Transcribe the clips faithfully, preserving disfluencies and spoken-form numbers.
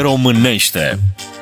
românește.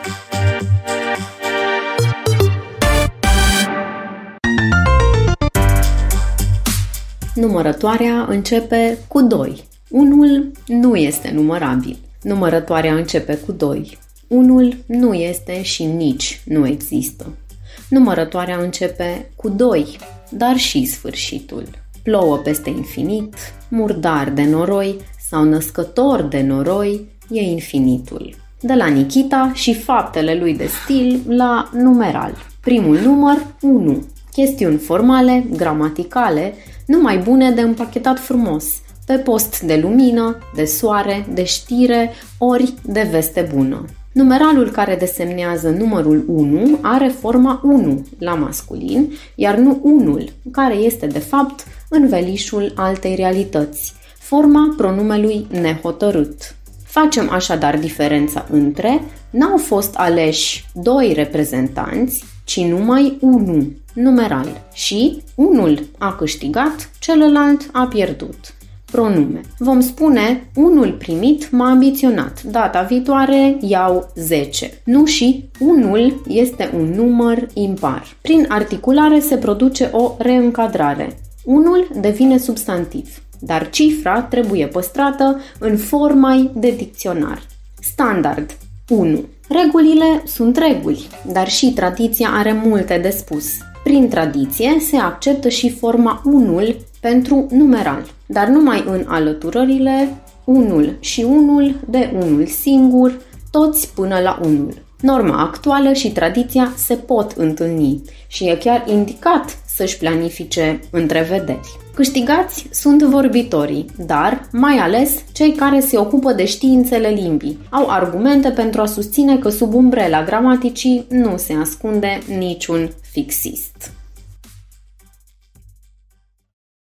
Numărătoarea începe cu doi. Unul nu este numărabil. Numărătoarea începe cu doi. Unul nu este și nici nu există. Numărătoarea începe cu doi, dar și sfârșitul. Plouă peste infinit, murdar de noroi sau născător de noroi e infinitul. De la Nikita și faptele lui de stil la numeral. Primul număr, unu. Chestiuni formale, gramaticale, numai bune de împachetat frumos, pe post de lumină, de soare, de știre, ori de veste bună. Numeralul care desemnează numărul unu are forma unu la masculin, iar nu unul, care este de fapt învelișul altei realități, forma pronumelui nehotărât. Facem așadar diferența între n-au fost aleși doi reprezentanți, ci numai unu, numeral, și unul a câștigat, celălalt a pierdut. Pronume. Vom spune, unul primit m-a ambiționat, data viitoare iau zece. Nu și unul este un număr impar. Prin articulare se produce o reîncadrare. Unul devine substantiv, dar cifra trebuie păstrată în forma de dicționar. Standard unu. Regulile sunt reguli, dar și tradiția are multe de spus. Prin tradiție se acceptă și forma unul pentru numeral, dar numai în alăturările unul și unul de unul singur, toți până la unul. Norma actuală și tradiția se pot întâlni și e chiar indicat să-și planifice întrevederi. Câștigați sunt vorbitorii, dar mai ales cei care se ocupă de științele limbii. Au argumente pentru a susține că sub umbrela gramaticii nu se ascunde niciun fixist.